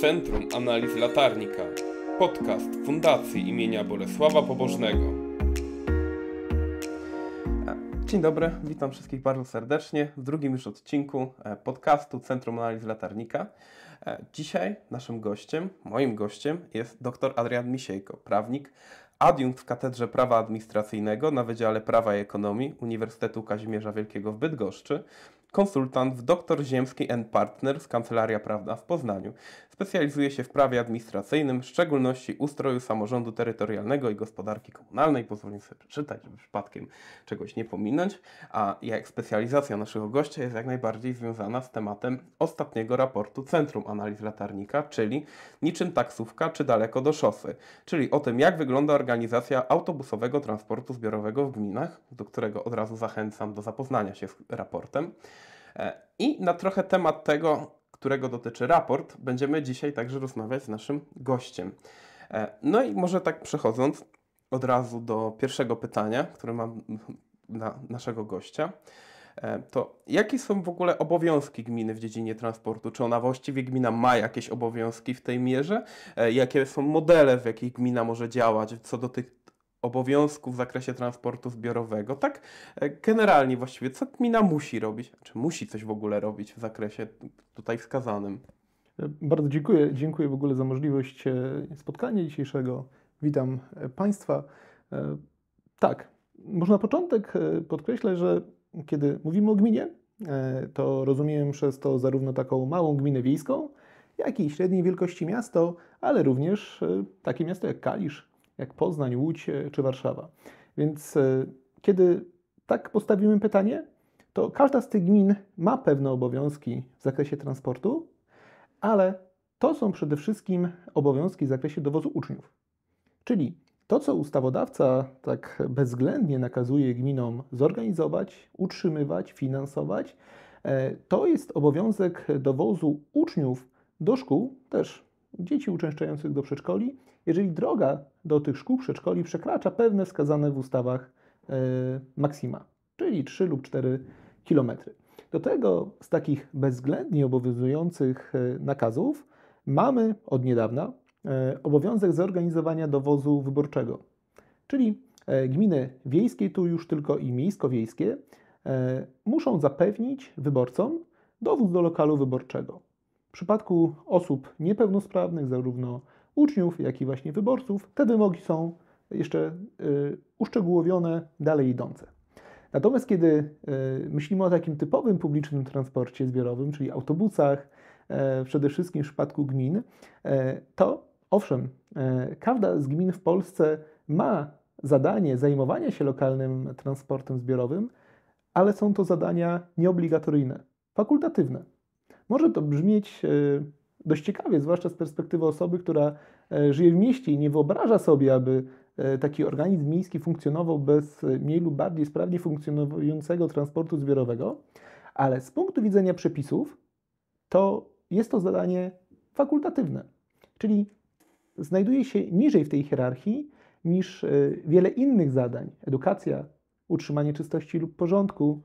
Centrum Analiz Latarnika. Podcast Fundacji imienia Bolesława Pobożnego. Dzień dobry, witam wszystkich bardzo serdecznie w drugim już odcinku podcastu Centrum Analiz Latarnika. Dzisiaj moim gościem jest dr Adrian Misiejko, prawnik, adiunkt w Katedrze Prawa Administracyjnego na Wydziale Prawa i Ekonomii Uniwersytetu Kazimierza Wielkiego w Bydgoszczy, konsultant w Dr Ziemski & Partners, Kancelaria Prawna w Poznaniu. Specjalizuje się w prawie administracyjnym, w szczególności ustroju samorządu terytorialnego i gospodarki komunalnej. Pozwolę sobie przeczytać, żeby przypadkiem czegoś nie pominąć. A jak specjalizacja naszego gościa jest jak najbardziej związana z tematem ostatniego raportu Centrum Analiz Latarnika, czyli niczym taksówka czy daleko do szosy, czyli o tym, jak wygląda organizacja autobusowego transportu zbiorowego w gminach, do którego od razu zachęcam do zapoznania się z raportem. I na trochę temat tego, którego dotyczy raport, będziemy dzisiaj także rozmawiać z naszym gościem. No i może tak przechodząc od razu do pierwszego pytania, które mam na naszego gościa, to jakie są w ogóle obowiązki gminy w dziedzinie transportu? Czy ona właściwie gmina ma jakieś obowiązki w tej mierze? Jakie są modele, w jakich gmina może działać co do tych obowiązków w zakresie transportu zbiorowego? Tak generalnie właściwie, co gmina musi robić? Czy musi coś w ogóle robić w zakresie tutaj wskazanym? Bardzo dziękuję. Dziękuję w ogóle za możliwość spotkania dzisiejszego. Witam Państwa. Tak, może na początek podkreślę, że kiedy mówimy o gminie, to rozumiem przez to zarówno taką małą gminę wiejską, jak i średniej wielkości miasto, ale również takie miasto jak Kalisz, jak Poznań, Łódź czy Warszawa. Więc kiedy tak postawimy pytanie, to każda z tych gmin ma pewne obowiązki w zakresie transportu, ale to są przede wszystkim obowiązki w zakresie dowozu uczniów. Czyli to, co ustawodawca tak bezwzględnie nakazuje gminom zorganizować, utrzymywać, finansować, to jest obowiązek dowozu uczniów do szkół, też dzieci uczęszczających do przedszkoli, jeżeli droga do tych szkół, przedszkoli przekracza pewne wskazane w ustawach maksima, czyli 3 lub 4 km. Do tego z takich bezwzględnie obowiązujących nakazów mamy od niedawna obowiązek zorganizowania dowozu wyborczego. Czyli gminy wiejskie, tu już tylko i miejsko-wiejskie, muszą zapewnić wyborcom dowóz do lokalu wyborczego. W przypadku osób niepełnosprawnych, zarówno uczniów, jak i właśnie wyborców, te wymogi są jeszcze uszczegółowione, dalej idące. Natomiast kiedy myślimy o takim typowym publicznym transporcie zbiorowym, czyli autobusach, przede wszystkim w przypadku gmin, to owszem, każda z gmin w Polsce ma zadanie zajmowania się lokalnym transportem zbiorowym, ale są to zadania nieobligatoryjne, fakultatywne. Może to brzmieć dość ciekawie, zwłaszcza z perspektywy osoby, która żyje w mieście i nie wyobraża sobie, aby taki organizm miejski funkcjonował bez mniej lub bardziej sprawnie funkcjonującego transportu zbiorowego, ale z punktu widzenia przepisów to jest to zadanie fakultatywne, czyli znajduje się niżej w tej hierarchii niż wiele innych zadań, edukacja, utrzymanie czystości lub porządku.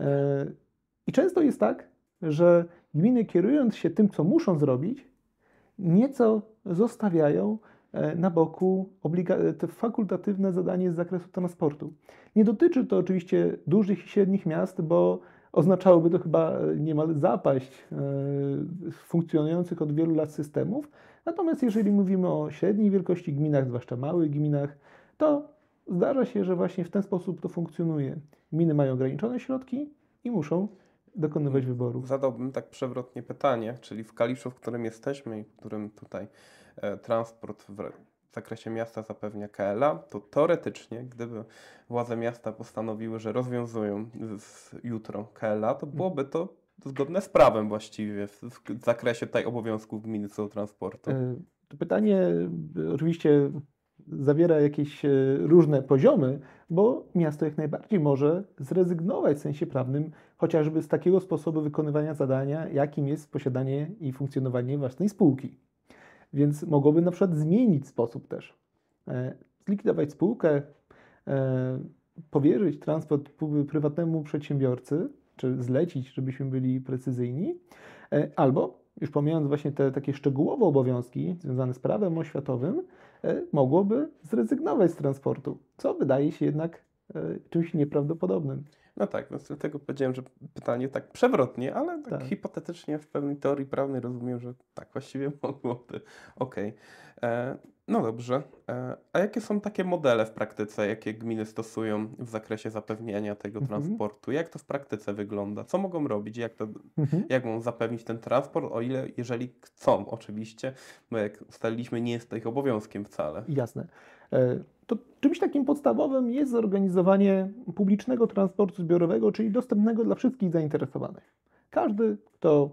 I często jest tak, że gminy, kierując się tym, co muszą zrobić, nieco zostawiają na boku te fakultatywne zadanie z zakresu transportu. Nie dotyczy to oczywiście dużych i średnich miast, bo oznaczałoby to chyba niemal zapaść funkcjonujących od wielu lat systemów. Natomiast jeżeli mówimy o średniej wielkości gminach, zwłaszcza małych gminach, to zdarza się, że właśnie w ten sposób to funkcjonuje. Gminy mają ograniczone środki i muszą dokonywać wyborów. Zadałbym tak przewrotnie pytanie, czyli w Kaliszu, w którym jesteśmy i w którym tutaj transport w zakresie miasta zapewnia KLA, to teoretycznie, gdyby władze miasta postanowiły, że rozwiązują jutro KLA, to byłoby to zgodne z prawem właściwie w zakresie tutaj obowiązków gminy co do transportu. To pytanie oczywiście zawiera jakieś różne poziomy, bo miasto jak najbardziej może zrezygnować w sensie prawnym chociażby z takiego sposobu wykonywania zadania, jakim jest posiadanie i funkcjonowanie własnej spółki. Więc mogłoby na przykład zmienić sposób też. Zlikwidować spółkę, powierzyć transport prywatnemu przedsiębiorcy, czy zlecić, żebyśmy byli precyzyjni, albo już pomijając właśnie te takie szczegółowe obowiązki związane z prawem oświatowym, mogłoby zrezygnować z transportu, co wydaje się jednak czymś nieprawdopodobnym. No tak, no dlatego powiedziałem, że pytanie tak przewrotnie, ale tak Tak. hipotetycznie w pewnej teorii prawnej rozumiem, że tak właściwie mogłoby. Okej. No dobrze. A jakie są takie modele w praktyce, jakie gminy stosują w zakresie zapewniania tego transportu? Jak to w praktyce wygląda? Co mogą robić? Jak mogą zapewnić ten transport, o ile, jeżeli chcą oczywiście, bo jak ustaliliśmy, nie jest to ich obowiązkiem wcale. Jasne. To czymś takim podstawowym jest zorganizowanie publicznego transportu zbiorowego, czyli dostępnego dla wszystkich zainteresowanych. Każdy, kto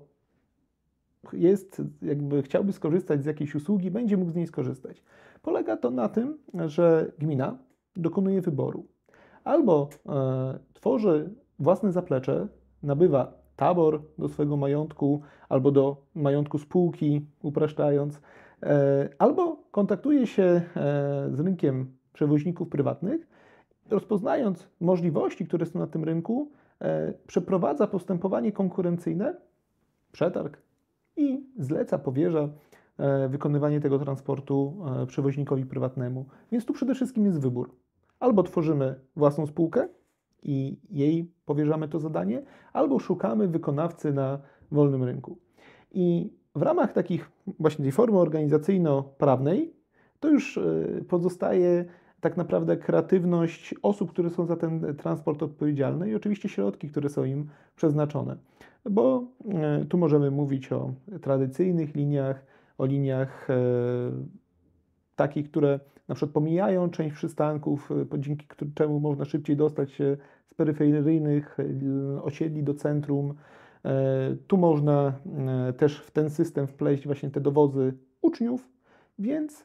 chciałby skorzystać z jakiejś usługi, będzie mógł z niej skorzystać. Polega to na tym, że gmina dokonuje wyboru. Albo tworzy własne zaplecze, nabywa tabor do swojego majątku, albo do majątku spółki, upraszczając, albo kontaktuje się z rynkiem przewoźników prywatnych, rozpoznając możliwości, które są na tym rynku, przeprowadza postępowanie konkurencyjne, przetarg i powierza wykonywanie tego transportu przewoźnikowi prywatnemu. Więc tu przede wszystkim jest wybór. Albo tworzymy własną spółkę i jej powierzamy to zadanie, albo szukamy wykonawcy na wolnym rynku. I w ramach właśnie tej formy organizacyjno-prawnej to już pozostaje tak naprawdę kreatywność osób, które są za ten transport odpowiedzialne i oczywiście środki, które są im przeznaczone. Bo tu możemy mówić o tradycyjnych liniach, o liniach takich, które na przykład pomijają część przystanków, dzięki czemu można szybciej dostać się z peryferyjnych osiedli do centrum. Tu można też w ten system wpleść właśnie te dowozy uczniów, więc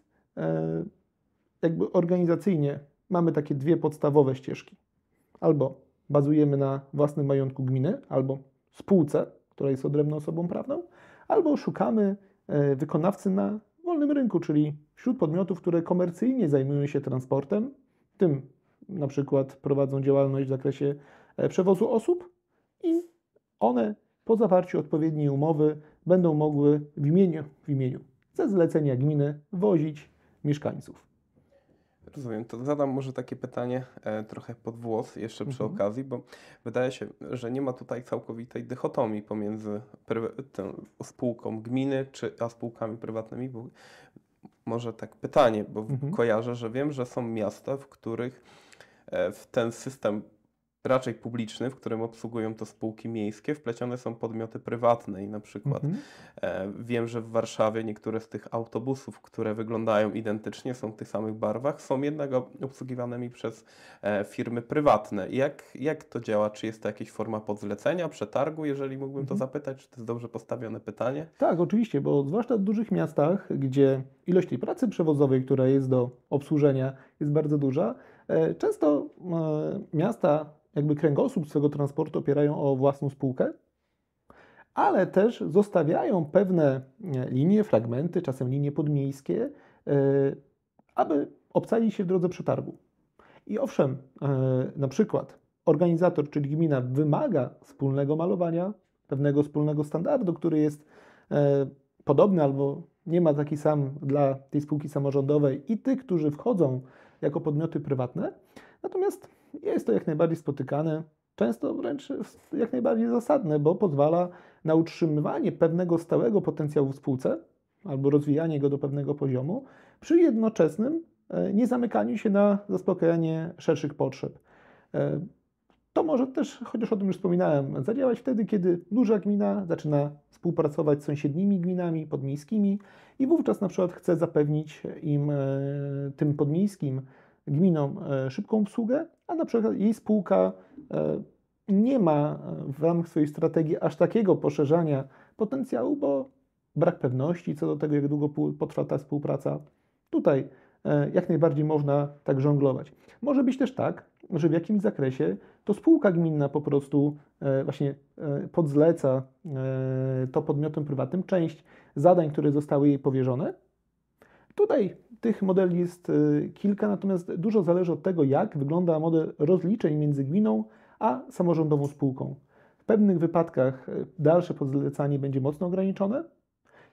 jakby organizacyjnie mamy takie dwie podstawowe ścieżki. Albo bazujemy na własnym majątku gminy, albo spółce, która jest odrębną osobą prawną, albo szukamy wykonawcy na wolnym rynku, czyli wśród podmiotów, które komercyjnie zajmują się transportem, tym na przykład prowadzą działalność w zakresie przewozu osób i one po zawarciu odpowiedniej umowy będą mogły w imieniu ze zlecenia gminy wozić mieszkańców. Rozumiem. To zadam może takie pytanie trochę pod włos jeszcze przy okazji, bo wydaje się, że nie ma tutaj całkowitej dychotomii pomiędzy tą spółką gminy a spółkami prywatnymi, bo może tak pytanie, bo kojarzę, że wiem, że są miasta, w których w ten system raczej publiczny, w którym obsługują to spółki miejskie, wplecione są podmioty prywatne i na przykład wiem, że w Warszawie niektóre z tych autobusów, które wyglądają identycznie, są w tych samych barwach, są jednak obsługiwanymi przez firmy prywatne. Jak to działa? Czy jest to jakaś forma podzlecenia, przetargu, jeżeli mógłbym to zapytać? Czy to jest dobrze postawione pytanie? Tak, oczywiście, bo zwłaszcza w dużych miastach, gdzie ilość tej pracy przewozowej, która jest do obsłużenia, jest bardzo duża, często miasta jakby kręgosłup swego transportu opierają o własną spółkę, ale też zostawiają pewne linie, fragmenty, czasem linie podmiejskie, aby obsadzić się w drodze przetargu. I owszem, na przykład organizator, czyli gmina, wymaga wspólnego malowania, pewnego wspólnego standardu, który jest podobny albo nie ma taki sam dla tej spółki samorządowej i tych, którzy wchodzą jako podmioty prywatne. Natomiast jest to jak najbardziej spotykane, często wręcz jak najbardziej zasadne, bo pozwala na utrzymywanie pewnego stałego potencjału w spółce albo rozwijanie go do pewnego poziomu przy jednoczesnym niezamykaniu się na zaspokajanie szerszych potrzeb. To może też, chociaż o tym już wspominałem, zadziałać wtedy, kiedy duża gmina zaczyna współpracować z sąsiednimi gminami podmiejskimi i wówczas na przykład chce zapewnić im, tym podmiejskim gminom, szybką obsługę, a na przykład jej spółka nie ma w ramach swojej strategii aż takiego poszerzania potencjału, bo brak pewności co do tego, jak długo potrwa ta współpraca. Tutaj jak najbardziej można tak żonglować. Może być też tak, że w jakimś zakresie to spółka gminna po prostu właśnie podzleca to podmiotom prywatnym część zadań, które zostały jej powierzone. Tutaj tych modeli jest kilka, natomiast dużo zależy od tego, jak wygląda model rozliczeń między gminą a samorządową spółką. W pewnych wypadkach dalsze podzlecanie będzie mocno ograniczone,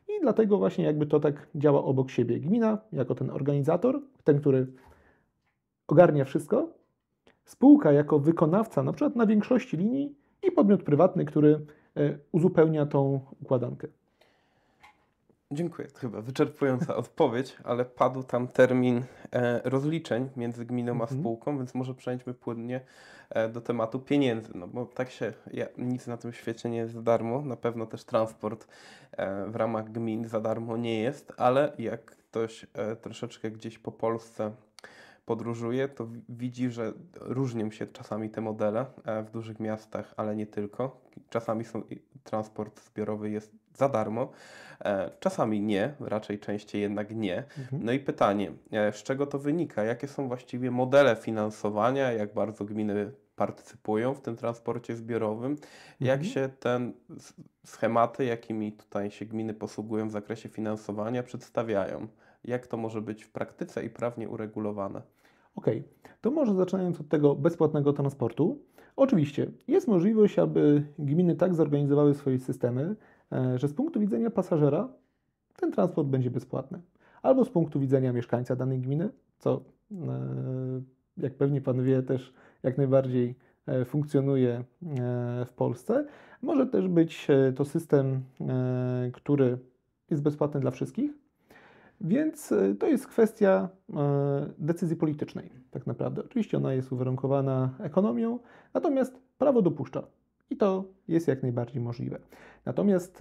i dlatego właśnie jakby to tak działa obok siebie. Gmina jako ten organizator, ten, który ogarnia wszystko, spółka jako wykonawca, na przykład na większości linii i podmiot prywatny, który uzupełnia tą układankę. Dziękuję. To chyba wyczerpująca odpowiedź, ale padł tam termin rozliczeń między gminą a spółką, więc może przejdźmy płynnie do tematu pieniędzy. No bo tak nic na tym świecie nie jest za darmo. Na pewno też transport w ramach gmin za darmo nie jest, ale jak ktoś troszeczkę gdzieś po Polsce podróżuje, to widzi, że różnią się czasami te modele w dużych miastach, ale nie tylko. Czasami transport zbiorowy jest za darmo, czasami nie, raczej częściej jednak nie. No i pytanie, z czego to wynika? Jakie są właściwie modele finansowania? Jak bardzo gminy partycypują w tym transporcie zbiorowym? Jak się schematy, jakimi tutaj się gminy posługują w zakresie finansowania, przedstawiają? Jak to może być w praktyce i prawnie uregulowane? Okej, to może zaczynając od tego bezpłatnego transportu. Oczywiście jest możliwość, aby gminy tak zorganizowały swoje systemy, że z punktu widzenia pasażera ten transport będzie bezpłatny. Albo z punktu widzenia mieszkańca danej gminy, co jak pewnie Pan wie też jak najbardziej funkcjonuje w Polsce. Może też być to system, który jest bezpłatny dla wszystkich. Więc to jest kwestia decyzji politycznej, tak naprawdę. Oczywiście ona jest uwarunkowana ekonomią, natomiast prawo dopuszcza i to jest jak najbardziej możliwe. Natomiast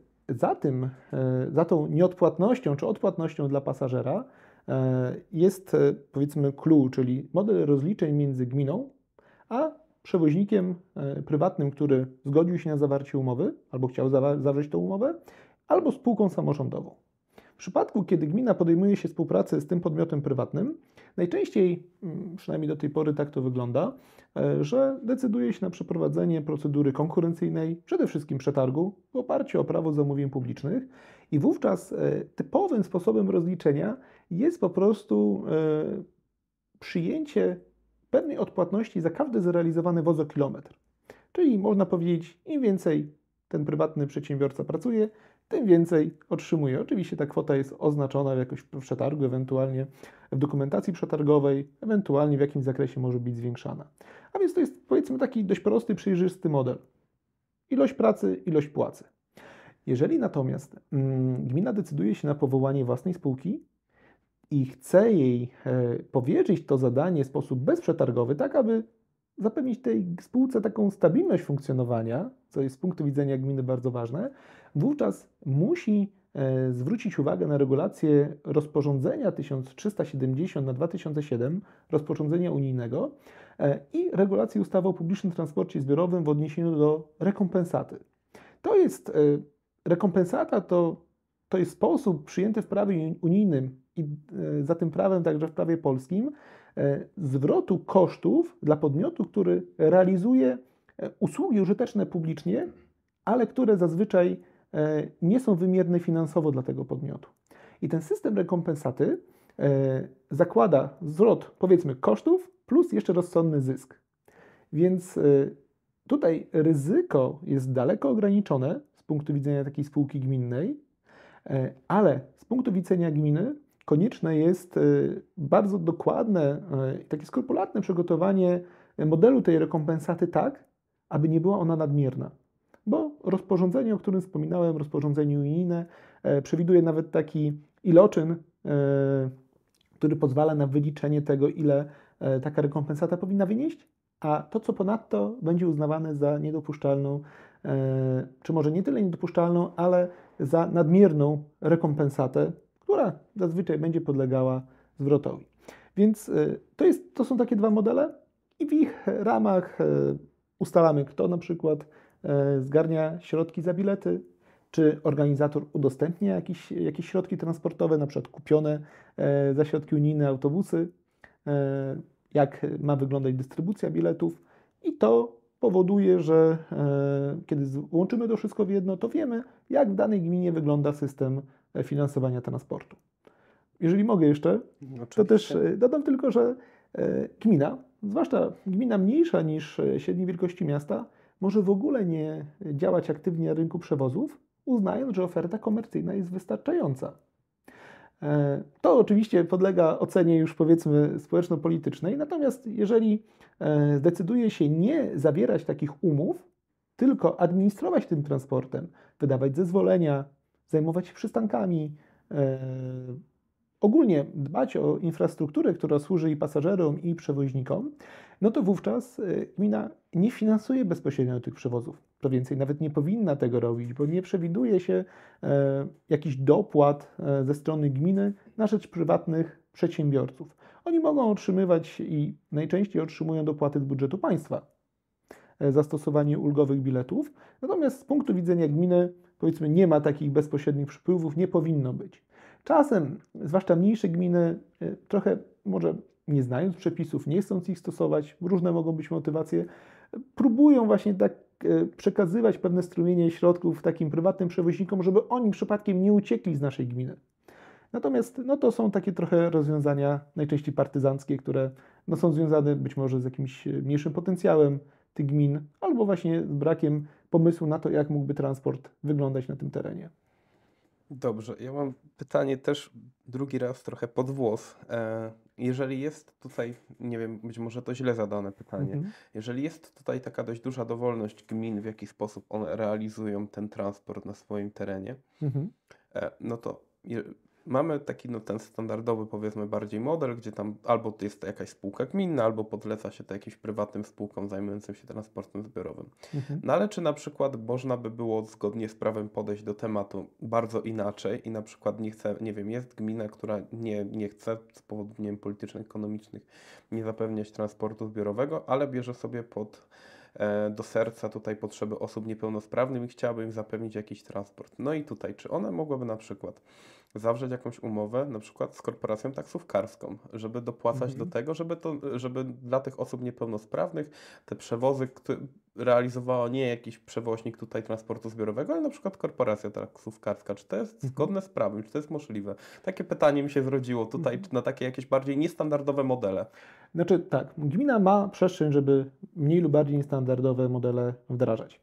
za tą nieodpłatnością czy odpłatnością dla pasażera jest powiedzmy clue, czyli model rozliczeń między gminą a przewoźnikiem prywatnym, który zgodził się na zawarcie umowy albo chciał zawrzeć tę umowę, albo spółką samorządową. W przypadku, kiedy gmina podejmuje się współpracy z tym podmiotem prywatnym, najczęściej, przynajmniej do tej pory tak to wygląda, że decyduje się na przeprowadzenie procedury konkurencyjnej, przede wszystkim przetargu, w oparciu o prawo zamówień publicznych i wówczas typowym sposobem rozliczenia jest po prostu przyjęcie pewnej odpłatności za każdy zrealizowany wozokilometr. Czyli można powiedzieć, im więcej ten prywatny przedsiębiorca pracuje, tym więcej otrzymuje. Oczywiście ta kwota jest oznaczona jakoś w przetargu, ewentualnie w dokumentacji przetargowej, ewentualnie w jakimś zakresie może być zwiększana. A więc to jest powiedzmy taki dość prosty, przejrzysty model. Ilość pracy, ilość płacy. Jeżeli natomiast gmina decyduje się na powołanie własnej spółki i chce jej powierzyć to zadanie w sposób bezprzetargowy, tak aby zapewnić tej spółce taką stabilność funkcjonowania, co jest z punktu widzenia gminy bardzo ważne, wówczas musi zwrócić uwagę na regulację rozporządzenia 1370 na 2007, rozporządzenia unijnego i regulację ustawy o publicznym transporcie zbiorowym w odniesieniu do rekompensaty. Rekompensata to jest sposób przyjęty w prawie unijnym i za tym prawem także w prawie polskim zwrotu kosztów dla podmiotu, który realizuje usługi użyteczne publicznie, ale które zazwyczaj nie są wymierne finansowo dla tego podmiotu. I ten system rekompensaty zakłada zwrot, powiedzmy, kosztów plus jeszcze rozsądny zysk. Więc tutaj ryzyko jest daleko ograniczone z punktu widzenia takiej spółki gminnej, ale z punktu widzenia gminy konieczne jest bardzo dokładne, takie skrupulatne przygotowanie modelu tej rekompensaty tak, aby nie była ona nadmierna. Bo rozporządzenie, o którym wspominałem, rozporządzenie unijne, przewiduje nawet taki iloczyn, który pozwala na wyliczenie tego, ile taka rekompensata powinna wynieść, a to, co ponadto, będzie uznawane za niedopuszczalną, czy może nie tyle niedopuszczalną, ale za nadmierną rekompensatę, która zazwyczaj będzie podlegała zwrotowi. Więc to są takie dwa modele i w ich ramach ustalamy, kto na przykład zgarnia środki za bilety, czy organizator udostępnia jakieś środki transportowe, na przykład kupione za środki unijne autobusy, jak ma wyglądać dystrybucja biletów i to powoduje, że kiedy łączymy to wszystko w jedno, to wiemy, jak w danej gminie wygląda system finansowania transportu. Jeżeli mogę jeszcze, to też dodam tylko, że gmina, zwłaszcza gmina mniejsza niż średniej wielkości miasta, może w ogóle nie działać aktywnie na rynku przewozów, uznając, że oferta komercyjna jest wystarczająca. To oczywiście podlega ocenie już powiedzmy społeczno-politycznej, natomiast jeżeli zdecyduje się nie zawierać takich umów, tylko administrować tym transportem, wydawać zezwolenia, zajmować się przystankami, ogólnie dbać o infrastrukturę, która służy i pasażerom, i przewoźnikom, no to wówczas gmina nie finansuje bezpośrednio tych przewozów. Co więcej, nawet nie powinna tego robić, bo nie przewiduje się jakichś dopłat ze strony gminy na rzecz prywatnych przedsiębiorców. Oni mogą otrzymywać i najczęściej otrzymują dopłaty z budżetu państwa za stosowanie ulgowych biletów, natomiast z punktu widzenia gminy, powiedzmy, nie ma takich bezpośrednich przypływów, nie powinno być. Czasem, zwłaszcza mniejsze gminy, trochę może nie znając przepisów, nie chcąc ich stosować, różne mogą być motywacje, próbują właśnie tak przekazywać pewne strumienie środków takim prywatnym przewoźnikom, żeby oni przypadkiem nie uciekli z naszej gminy. Natomiast to są takie trochę rozwiązania, najczęściej partyzanckie, które są związane być może z jakimś mniejszym potencjałem tych gmin, albo właśnie z brakiem pomysłu na to, jak mógłby transport wyglądać na tym terenie. Dobrze, ja mam pytanie też drugi raz trochę pod włos. Jeżeli jest tutaj, nie wiem, być może to źle zadane pytanie, jeżeli jest tutaj taka dość duża dowolność gmin, w jaki sposób one realizują ten transport na swoim terenie, no to mamy taki ten standardowy, powiedzmy, bardziej model, gdzie tam albo to jest jakaś spółka gminna, albo podleca się to jakimś prywatnym spółkom zajmującym się transportem zbiorowym. No ale czy na przykład można by było zgodnie z prawem podejść do tematu bardzo inaczej i na przykład nie chce, nie wiem, jest gmina, która nie chce z powodów, nie wiem, politycznych, ekonomicznych nie zapewniać transportu zbiorowego, ale bierze sobie do serca tutaj potrzeby osób niepełnosprawnych i chciałaby im zapewnić jakiś transport. No i tutaj, czy one mogłyby na przykład zawrzeć jakąś umowę, na przykład z korporacją taksówkarską, żeby dopłacać do tego, żeby dla tych osób niepełnosprawnych te przewozy realizowała nie jakiś przewoźnik tutaj transportu zbiorowego, ale na przykład korporacja taksówkarska. Czy to jest zgodne z prawem? Czy to jest możliwe? Takie pytanie mi się zrodziło tutaj na takie jakieś bardziej niestandardowe modele. Znaczy tak, gmina ma przestrzeń, żeby mniej lub bardziej niestandardowe modele wdrażać.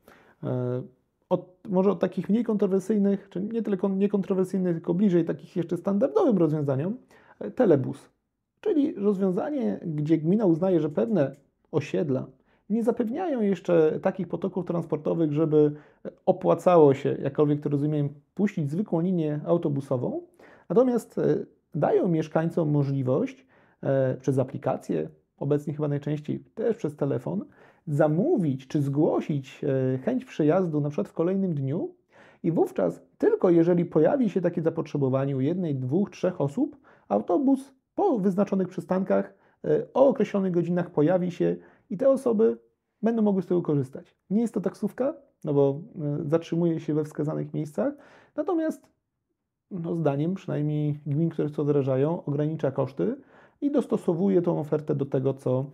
Może od takich mniej kontrowersyjnych, czy nie tylko niekontrowersyjnych, tylko bliżej takich jeszcze standardowym rozwiązaniom, telebus. Czyli rozwiązanie, gdzie gmina uznaje, że pewne osiedla nie zapewniają jeszcze takich potoków transportowych, żeby opłacało się, jakkolwiek to rozumiem, puścić zwykłą linię autobusową, natomiast dają mieszkańcom możliwość przez aplikację, obecnie chyba najczęściej też przez telefon, zamówić czy zgłosić chęć przejazdu na przykład w kolejnym dniu i wówczas tylko jeżeli pojawi się takie zapotrzebowanie u jednej, dwóch, trzech osób, autobus po wyznaczonych przystankach o określonych godzinach pojawi się i te osoby będą mogły z tego korzystać. Nie jest to taksówka, no bo zatrzymuje się we wskazanych miejscach, natomiast zdaniem przynajmniej gmin, które to wdrażają, ogranicza koszty i dostosowuje tą ofertę do tego, co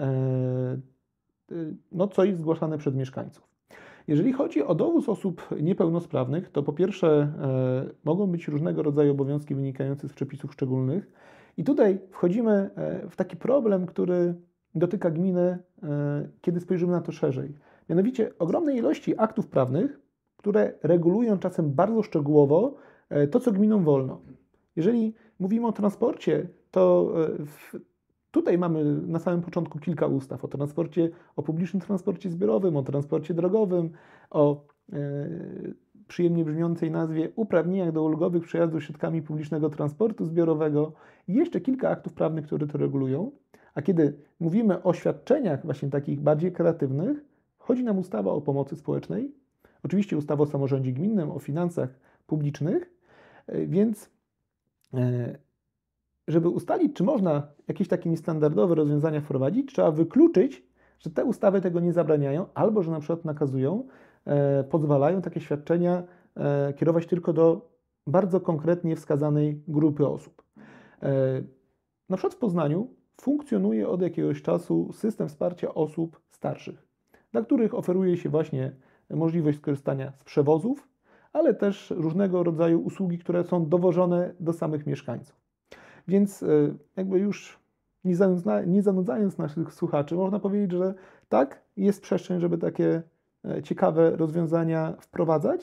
jest zgłaszane przez mieszkańców. Jeżeli chodzi o dowóz osób niepełnosprawnych, to po pierwsze mogą być różnego rodzaju obowiązki wynikające z przepisów szczególnych i tutaj wchodzimy w taki problem, który dotyka gminy, kiedy spojrzymy na to szerzej. Mianowicie ogromnej ilości aktów prawnych, które regulują czasem bardzo szczegółowo to, co gminom wolno. Jeżeli mówimy o transporcie, to tutaj mamy na samym początku kilka ustaw o publicznym transporcie zbiorowym, o transporcie drogowym, o przyjemnie brzmiącej nazwie uprawnieniach do ulgowych przejazdów środkami publicznego transportu zbiorowego i jeszcze kilka aktów prawnych, które to regulują. A kiedy mówimy o świadczeniach właśnie takich bardziej kreatywnych, chodzi nam ustawa o pomocy społecznej, oczywiście ustawa o samorządzie gminnym, o finansach publicznych, więc żeby ustalić, czy można jakieś takie niestandardowe rozwiązania wprowadzić, trzeba wykluczyć, że te ustawy tego nie zabraniają, albo że na przykład nakazują, pozwalają takie świadczenia kierować tylko do bardzo konkretnie wskazanej grupy osób. Na przykład w Poznaniu funkcjonuje od jakiegoś czasu system wsparcia osób starszych, dla których oferuje się właśnie możliwość skorzystania z przewozów, ale też różnego rodzaju usługi, które są dowożone do samych mieszkańców. Więc jakby już nie zanudzając naszych słuchaczy, można powiedzieć, że tak, jest przestrzeń, żeby takie ciekawe rozwiązania wprowadzać,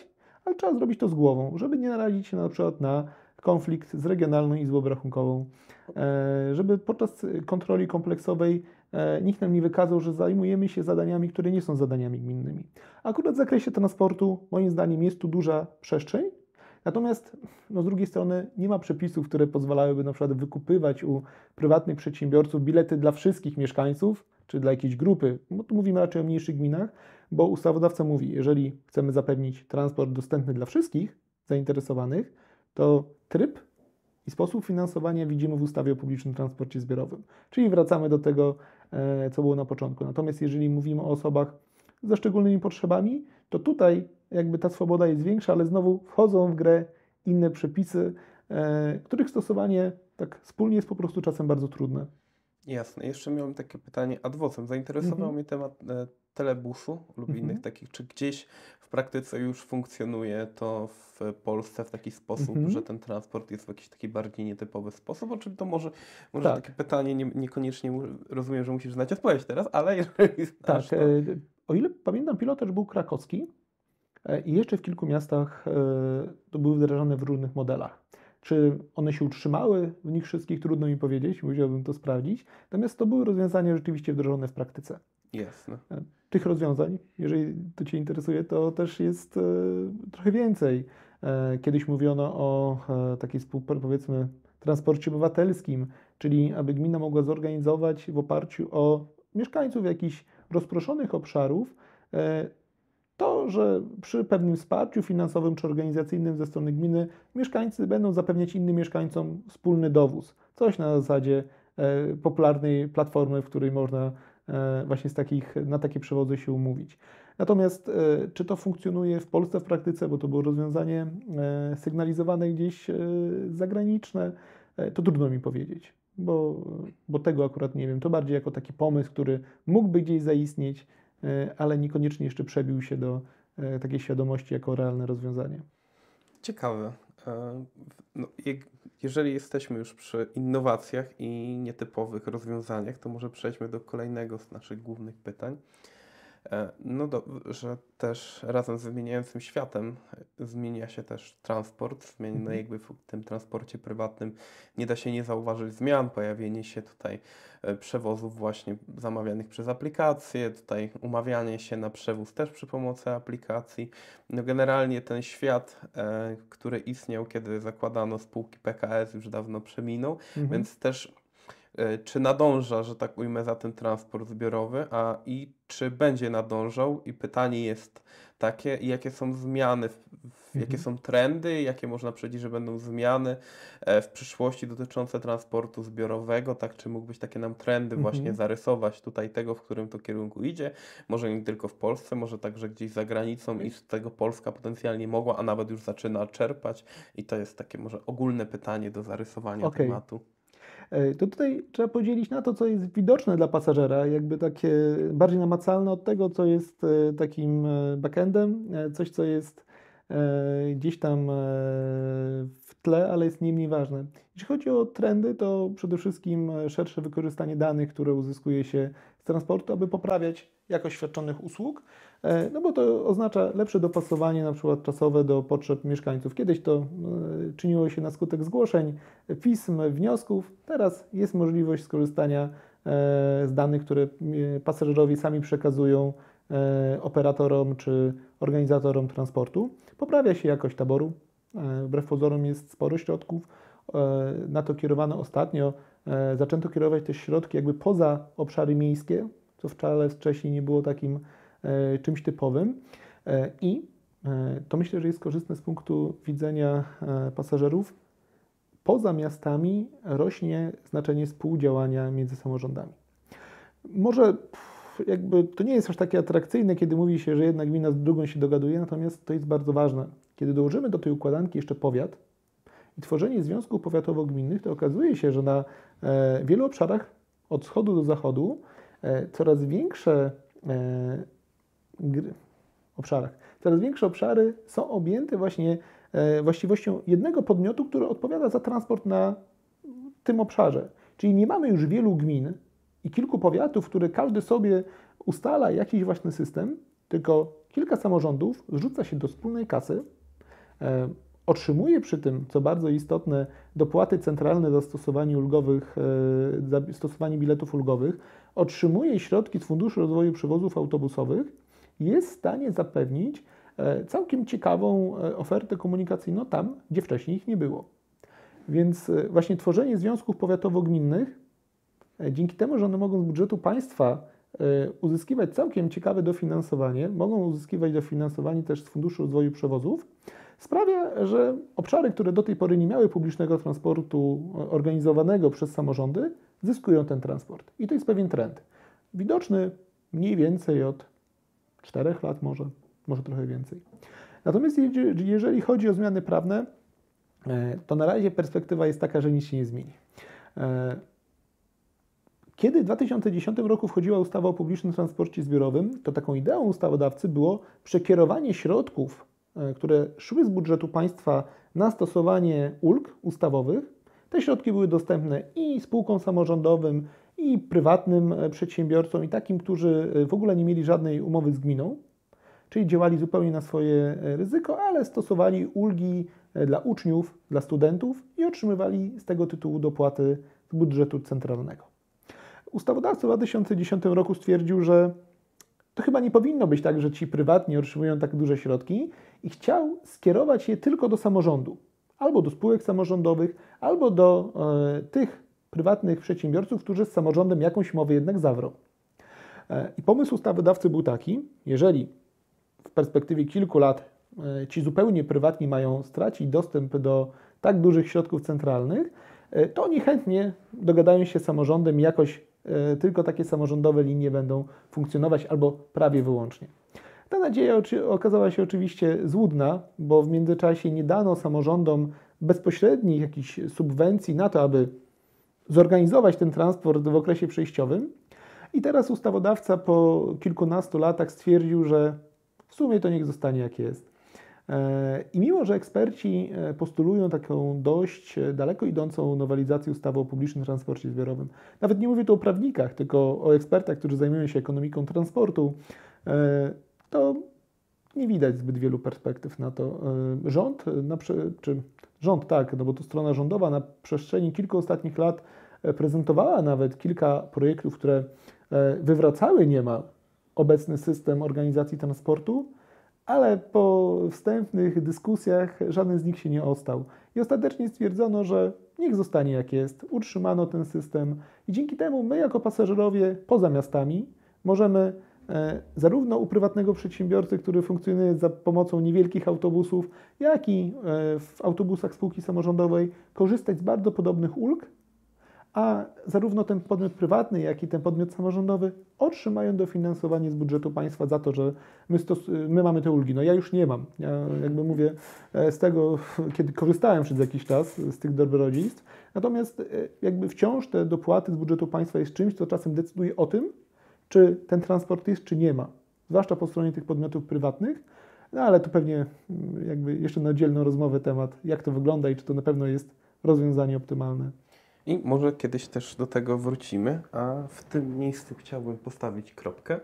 ale trzeba zrobić to z głową, żeby nie narazić się na przykład na konflikt z Regionalną Izbą Rachunkową, żeby podczas kontroli kompleksowej nikt nam nie wykazał, że zajmujemy się zadaniami, które nie są zadaniami gminnymi. Akurat w zakresie transportu, moim zdaniem, jest tu duża przestrzeń, natomiast z drugiej strony nie ma przepisów, które pozwalałyby na przykład wykupywać u prywatnych przedsiębiorców bilety dla wszystkich mieszkańców, czy dla jakiejś grupy, bo tu mówimy raczej o mniejszych gminach, bo ustawodawca mówi, jeżeli chcemy zapewnić transport dostępny dla wszystkich zainteresowanych, to tryb i sposób finansowania widzimy w ustawie o publicznym transporcie zbiorowym. Czyli wracamy do tego, co było na początku. Natomiast jeżeli mówimy o osobach ze szczególnymi potrzebami, to tutaj jakby ta swoboda jest większa, ale znowu wchodzą w grę inne przepisy, których stosowanie tak wspólnie jest po prostu czasem bardzo trudne. Jasne. Jeszcze miałem takie pytanie ad vocem. Zainteresował mnie temat telebusu lub innych takich. Czy gdzieś w praktyce już funkcjonuje to w Polsce w taki sposób, że ten transport jest w jakiś taki bardziej nietypowy sposób? Czy to może tak. Takie pytanie, niekoniecznie rozumiem, że musisz znać odpowiedź teraz, ale jeżeli znasz, tak, o ile pamiętam, pilotaż był krakowski i jeszcze w kilku miastach to były wdrażane w różnych modelach. Czy one się utrzymały w nich wszystkich, trudno mi powiedzieć, musiałbym to sprawdzić. Natomiast to były rozwiązania rzeczywiście wdrożone w praktyce. Jasne. Tych rozwiązań, jeżeli to Cię interesuje, to też jest trochę więcej. Kiedyś mówiono o takiej powiedzmy transporcie obywatelskim, czyli aby gmina mogła zorganizować w oparciu o mieszkańców jakichś rozproszonych obszarów to, że przy pewnym wsparciu finansowym czy organizacyjnym ze strony gminy mieszkańcy będą zapewniać innym mieszkańcom wspólny dowóz. Coś na zasadzie popularnej platformy, w której można właśnie na takie przewozy się umówić. Natomiast czy to funkcjonuje w Polsce w praktyce, bo to było rozwiązanie sygnalizowane gdzieś zagraniczne, to trudno mi powiedzieć, bo tego akurat nie wiem. To bardziej jako taki pomysł, który mógłby gdzieś zaistnieć, ale niekoniecznie jeszcze przebił się do takiej świadomości jako realne rozwiązanie. Ciekawe. Jeżeli jesteśmy już przy innowacjach i nietypowych rozwiązaniach, to może przejdźmy do kolejnego z naszych głównych pytań. Że też razem z wymieniającym światem zmienia się też transport. Jakby w tym transporcie prywatnym nie da się nie zauważyć zmian, pojawienie się tutaj przewozów właśnie zamawianych przez aplikacje, tutaj umawianie się na przewóz też przy pomocy aplikacji. Generalnie ten świat, który istniał, kiedy zakładano spółki PKS, już dawno przeminął, więc też czy nadąża, że tak ujmę, za ten transport zbiorowy, i czy będzie nadążał? I pytanie jest takie, jakie są zmiany, jakie są trendy, jakie można powiedzieć, że będą zmiany w przyszłości dotyczące transportu zbiorowego, tak? Czy mógłbyś takie nam trendy właśnie zarysować tutaj tego, w którym to kierunku idzie? Może nie tylko w Polsce, może także gdzieś za granicą i z tego Polska potencjalnie mogła, a nawet już zaczyna czerpać. I to jest takie może ogólne pytanie do zarysowania tematu. To tutaj trzeba podzielić na to, co jest widoczne dla pasażera, jakby takie bardziej namacalne od tego, co jest takim backendem, coś, co jest gdzieś tam w tle, ale jest nie mniej ważne. Jeśli chodzi o trendy, to przede wszystkim szersze wykorzystanie danych, które uzyskuje się z transportu, aby poprawiać jakość świadczonych usług, bo to oznacza lepsze dopasowanie na przykład czasowe do potrzeb mieszkańców. Kiedyś to czyniło się na skutek zgłoszeń, pism, wniosków. Teraz jest możliwość skorzystania z danych, które pasażerowie sami przekazują operatorom czy organizatorom transportu. Poprawia się jakość taboru. Wbrew pozorom jest sporo środków. Na to kierowano ostatnio. Zaczęto kierować też środki jakby poza obszary miejskie, co wcześniej nie było takim czymś typowym. I to myślę, że jest korzystne z punktu widzenia pasażerów. Poza miastami rośnie znaczenie współdziałania między samorządami. Może jakby to nie jest aż takie atrakcyjne, kiedy mówi się, że jedna gmina z drugą się dogaduje, natomiast to jest bardzo ważne. Kiedy dołożymy do tej układanki jeszcze powiat i tworzenie związków powiatowo-gminnych, to okazuje się, że na wielu obszarach od wschodu do zachodu coraz większe obszary są objęte właśnie właściwością jednego podmiotu, który odpowiada za transport na tym obszarze. Czyli nie mamy już wielu gmin i kilku powiatów, które każdy sobie ustala jakiś własny system, tylko kilka samorządów zrzuca się do wspólnej kasy Otrzymuje przy tym, co bardzo istotne, dopłaty centralne za stosowanie biletów ulgowych, otrzymuje środki z Funduszu Rozwoju Przewozów Autobusowych, jest w stanie zapewnić całkiem ciekawą ofertę komunikacyjną tam, gdzie wcześniej ich nie było. Więc właśnie tworzenie związków powiatowo-gminnych, dzięki temu, że one mogą z budżetu państwa uzyskiwać całkiem ciekawe dofinansowanie, mogą uzyskiwać dofinansowanie też z Funduszu Rozwoju Przewozów, sprawia, że obszary, które do tej pory nie miały publicznego transportu organizowanego przez samorządy, zyskują ten transport. I to jest pewien trend. Widoczny mniej więcej od 4 lat może trochę więcej. Natomiast jeżeli chodzi o zmiany prawne, to na razie perspektywa jest taka, że nic się nie zmieni. Kiedy w 2010 roku wchodziła ustawa o publicznym transporcie zbiorowym, to taką ideą ustawodawcy było przekierowanie środków, które szły z budżetu państwa na stosowanie ulg ustawowych. Te środki były dostępne i spółkom samorządowym, i prywatnym przedsiębiorcom, i takim, którzy w ogóle nie mieli żadnej umowy z gminą, czyli działali zupełnie na swoje ryzyko, ale stosowali ulgi dla uczniów, dla studentów i otrzymywali z tego tytułu dopłaty z budżetu centralnego. Ustawodawca w 2010 roku stwierdził, że to chyba nie powinno być tak, że ci prywatni otrzymują tak duże środki i chciał skierować je tylko do samorządu, albo do spółek samorządowych, albo do tych prywatnych przedsiębiorców, którzy z samorządem jakąś umowę jednak zawrą. I pomysł ustawodawcy był taki, jeżeli w perspektywie kilku lat ci zupełnie prywatni mają stracić dostęp do tak dużych środków centralnych, to oni chętnie dogadają się z samorządem i jakoś tylko takie samorządowe linie będą funkcjonować albo prawie wyłącznie. Ta nadzieja okazała się oczywiście złudna, bo w międzyczasie nie dano samorządom bezpośrednich jakichś subwencji na to, aby zorganizować ten transport w okresie przejściowym. I teraz ustawodawca po kilkunastu latach stwierdził, że w sumie to niech zostanie jak jest. I mimo, że eksperci postulują taką dość daleko idącą nowelizację ustawy o publicznym transporcie zbiorowym, nawet nie mówię tu o prawnikach, tylko o ekspertach, którzy zajmują się ekonomiką transportu, to nie widać zbyt wielu perspektyw na to. Rząd tak, no bo to strona rządowa na przestrzeni kilku ostatnich lat prezentowała nawet kilka projektów, które wywracały niemal obecny system organizacji transportu, ale po wstępnych dyskusjach żaden z nich się nie ostał. I ostatecznie stwierdzono, że niech zostanie jak jest, utrzymano ten system i dzięki temu my jako pasażerowie poza miastami możemy zarówno u prywatnego przedsiębiorcy, który funkcjonuje za pomocą niewielkich autobusów, jak i w autobusach spółki samorządowej korzystać z bardzo podobnych ulg, a zarówno ten podmiot prywatny, jak i ten podmiot samorządowy otrzymają dofinansowanie z budżetu państwa za to, że my mamy te ulgi. No ja już nie mam. Ja jakby mówię z tego, kiedy korzystałem przez jakiś czas z tych dobrodziejstw. Natomiast jakby wciąż te dopłaty z budżetu państwa jest czymś, co czasem decyduje o tym, czy ten transport jest, czy nie ma. Zwłaszcza po stronie tych podmiotów prywatnych. No ale to pewnie jakby jeszcze na oddzielną rozmowę temat, jak to wygląda i czy to na pewno jest rozwiązanie optymalne. I może kiedyś też do tego wrócimy, a w tym miejscu chciałbym postawić kropkę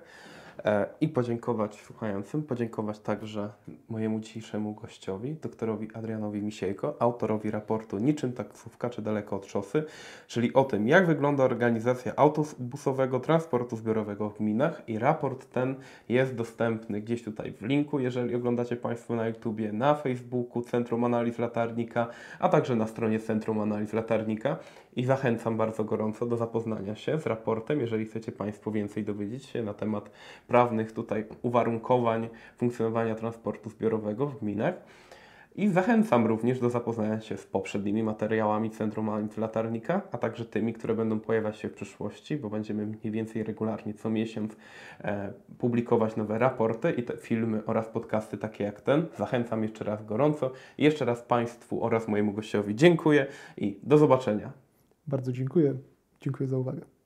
i podziękować słuchającym, podziękować także mojemu dzisiejszemu gościowi, doktorowi Adrianowi Misiejko, autorowi raportu Niczym taksówka czy daleko od szosy, czyli o tym, jak wygląda organizacja autobusowego transportu zbiorowego w gminach i raport ten jest dostępny gdzieś tutaj w linku, jeżeli oglądacie Państwo na YouTubie, na Facebooku Centrum Analiz Latarnika, a także na stronie Centrum Analiz Latarnika i zachęcam bardzo gorąco do zapoznania się z raportem, jeżeli chcecie Państwo więcej dowiedzieć się na temat prawnych tutaj uwarunkowań funkcjonowania transportu zbiorowego w gminach. I zachęcam również do zapoznania się z poprzednimi materiałami Centrum Analiz Latarnika, a także tymi, które będą pojawiać się w przyszłości, bo będziemy mniej więcej regularnie co miesiąc publikować nowe raporty i te filmy oraz podcasty takie jak ten. Zachęcam jeszcze raz gorąco. I jeszcze raz Państwu oraz mojemu gościowi dziękuję i do zobaczenia. Bardzo dziękuję. Dziękuję za uwagę.